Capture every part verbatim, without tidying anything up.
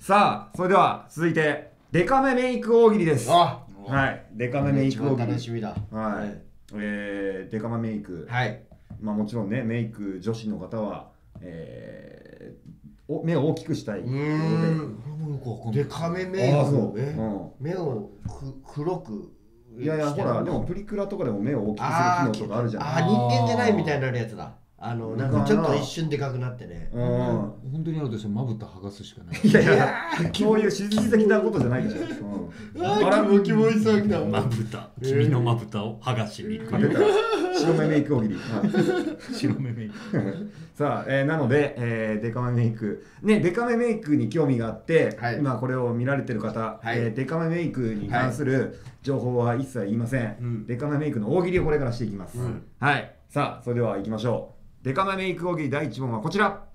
さあそれでは続いてデカめメイク大喜利です。 あ、 はい、デカめメイク大喜利。 楽しみだ。 はい、えー、デカめメイク。 はい。 まあもちろんね、メイク女子の方は、えー、お目を大きくしたい。うーん。デカめメイク。 あ、そう。 え、うん、目をく黒く。 いやいや、ほら、でもプリクラとかでも目を大きくする機能とかあるじゃない。 ああ、人間じゃないみたいになるやつだ。あのなんかちょっと一瞬でかくなってね。 うん、本当にあるとしてまぶた剥がすしかない。 いやいや、そういう自然的なことじゃないでしょ。 うん、あらもきもいさんだ。 まぶた、君のまぶたを剥がしに行く。 白目メイク大喜利。 白目メイク。 さあ、えー、なので、えー、デカめメイクね、デカめメイクに興味があって、はい、今これを見られてる方、はい、えー、デカめメイクに関する情報は一切言いません。はい、デカめメイクの大喜利をこれからしていきます。うん、はい。さあ、それでは行きましょう。デカめメイク大喜利だいいち問はこちら。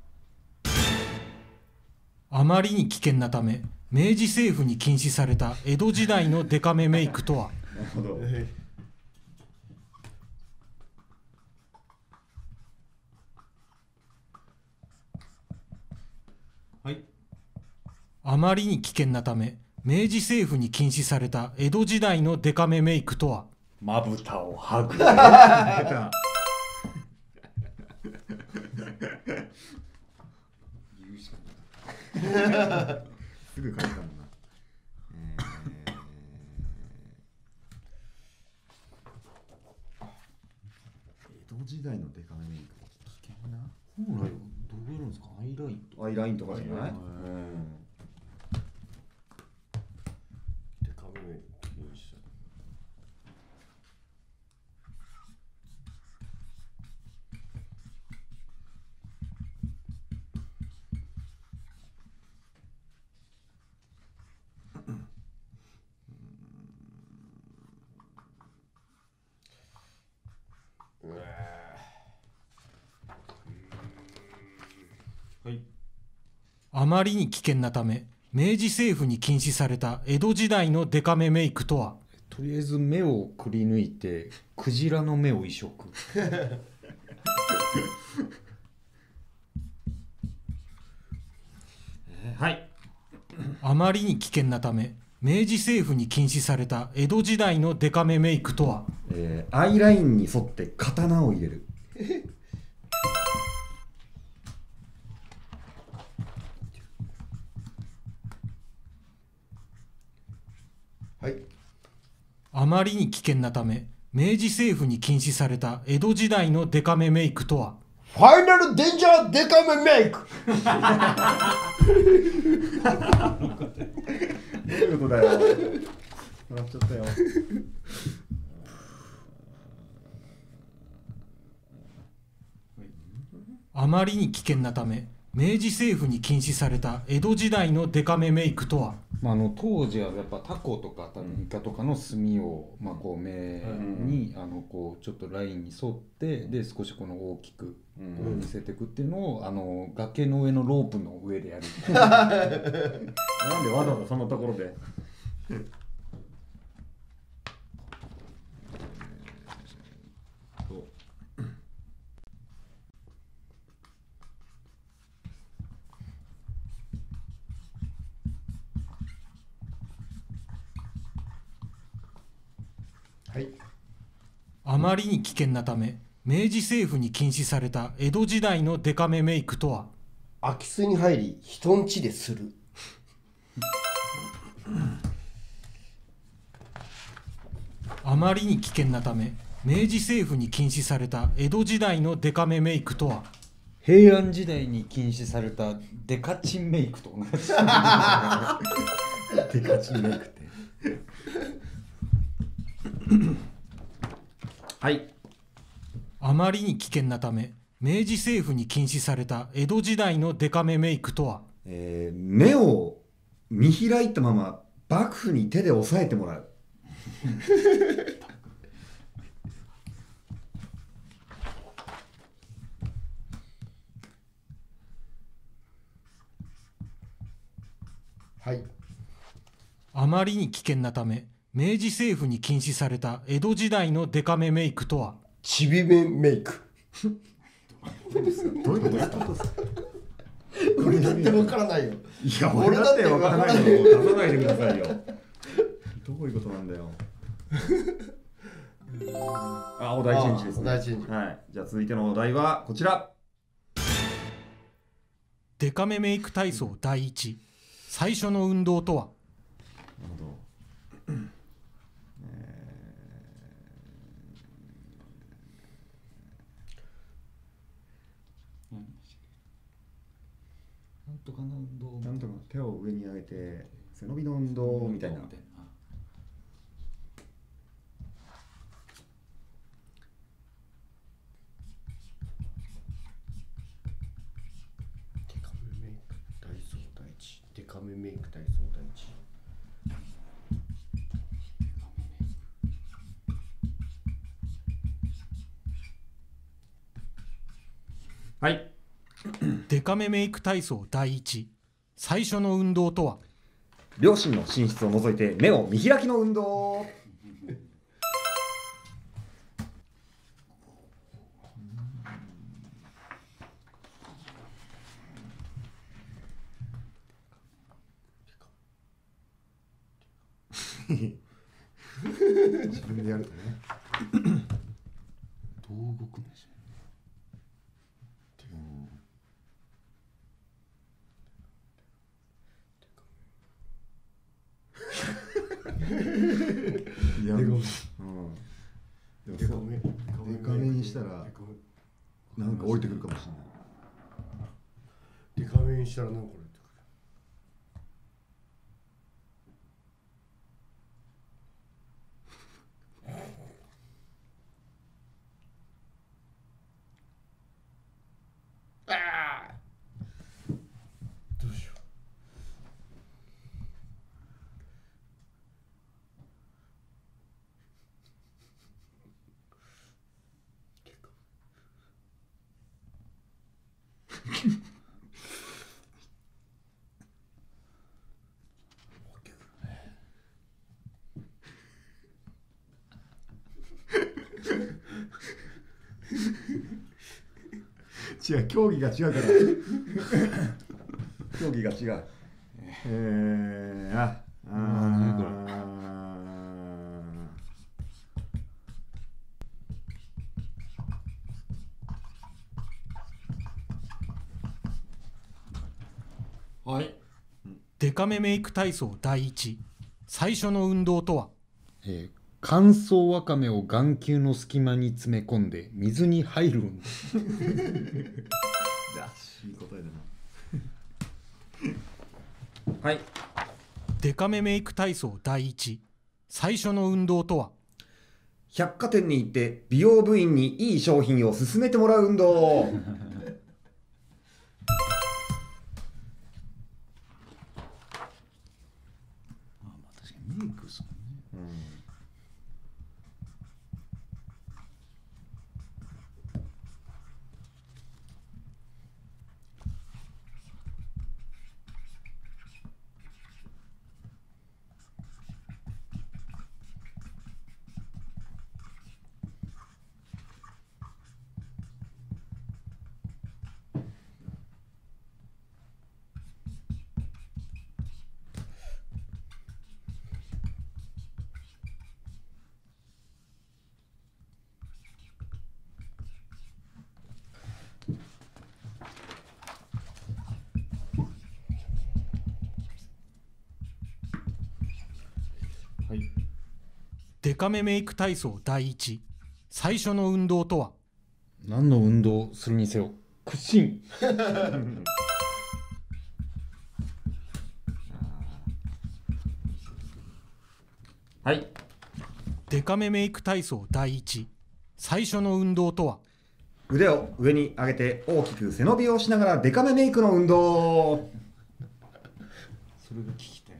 あまりに危険なため明治政府に禁止された江戸時代のデカめメイクとは。 なるほど。 はい。あまりに危険なため明治政府に禁止された江戸時代のデカめメイクとは。 まぶたを剥ぐ。 すぐ書いたもんな。えー、江戸時代のデカめメイク危険な。 本来どうやるんですか。アイラインとか。 アイラインとかじゃない。 デカめメイク。 はい。あまりに危険なため明治政府に禁止された江戸時代のデカめメイクとは。 とりあえず目をくり抜いてクジラの目を移植。 はい。 あまりに危険なため明治政府に禁止された江戸時代のデカめメイクとは。 えー、アイラインに沿って刀を入れる。 はい。 あまりに危険なため明治政府に禁止された江戸時代のデカめメイクとは。 ファイナルデンジャーデカめメイク。 どういうことだよ。笑っちゃったよ。 あまりに危険なため明治政府に禁止された江戸時代のデカめメイクとは。 まあ、あの当時はやっぱタコとかイカとかの墨を、まあ、こう目に、うん、あのこうちょっとラインに沿ってで少しこの大きく見せていくっていうのをあの崖の上のロープの上でやる。 なんでわざわざそのところで。 はい。 あまりに危険なため明治政府に禁止された江戸時代のデカめメイクとは。 空き巣に入り人んちでする。 あまりに危険なため明治政府に禁止された江戸時代のデカめメイクとは。 平安時代に禁止されたデカチンメイクと同じ。 デカチンメイクって。はい。 あまりに危険なため明治政府に禁止された江戸時代のデカめメイクとは。 えー、目を見開いたまま幕府に手で押さえてもらう。 はい。 あまりに危険なため明治政府に禁止された江戸時代のデカめメイクとは。 ちびめメイク。 どういうことですか。 俺だってわからないよ。 いや俺だってわからないよ。出さないでくださいよ。どういうことなんだよ。あ、お題チェンジですね。 お題チェンジ。 はい。じゃあ続いてのお題はこちら。 デカめメイク体操だいいち、最初の運動とは。 なるほど。 なんとかの運動なんとか手を上に上げて背伸びの運動みたいな。 デカめメイク体操だいいち。デカめメイク体操だいいち。 はい。 デカめメイク体操だいいち、最初の運動とは。 両親の寝室を覗いて目を見開きの運動。自分でやるとね。 どう動くんでしょう。 いや、うん、でもそう、デカめにしたらなんか降りてくるかもしれない。 デカめにしたらなんか降りてくる。ああ、どうしよう。 違う、競技が違うから競技が違う。えー、ああはい。デカめメイク体操だいいち、最初の運動とは。 えー、乾燥わかめを眼球の隙間に詰め込んで水に入る運動。 らしい答えだな。はい。 デカめメイク体操だいいち、最初の運動とは。 百貨店に行って美容部員にいい商品を勧めてもらう運動。 メイクですもんね。うん。 はい。デカめメイク体操だいいち、最初の運動とは。 何の運動をするにせよ屈伸。 はい。 デカめメイク体操だいいち、最初の運動とは。 腕を上に上げて大きく背伸びをしながらデカめメイクの運動。 それが聞きたい。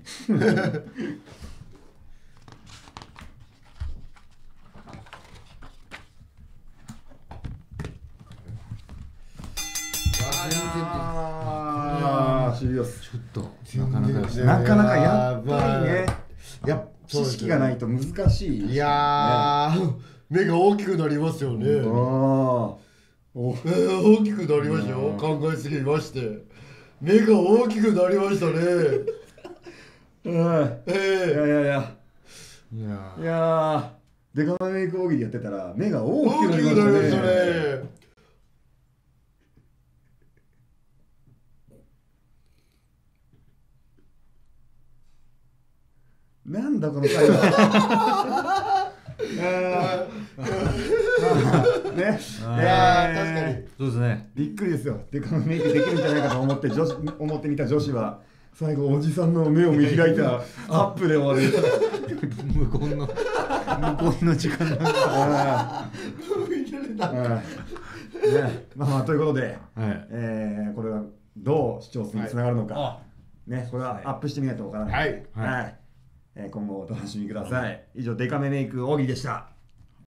ああ、シリアス。 ちょっとなかなかですね。 なかなかやっぱりね、やっ知識がないと難しい、ね。 いやー、目が大きくなりますよね。 ああ、 大きくなりましたよ。考えすぎまして。 目が大きくなりましたね。 うん、えー、いやいやいやいやいやデカめメイク大喜利やってたら目が大きくなりましたね。 大きくなりましたね。 なんだこの会話。ね、 いや確かにそうですね。 びっくりですよ。デカめメイクできるんじゃないかと思って女子思ってみた女子は最後おじさんの目を見開いたアップで終わる。 無言の無言の時間なんだ。 ね、まあまあということで、 はい、 えー、これはどう視聴数につながるのか、はい、ね、これはアップしてみないとわからない。 はい、 はい、えー、今後お楽しみください。以上デカめメイク大喜利でした。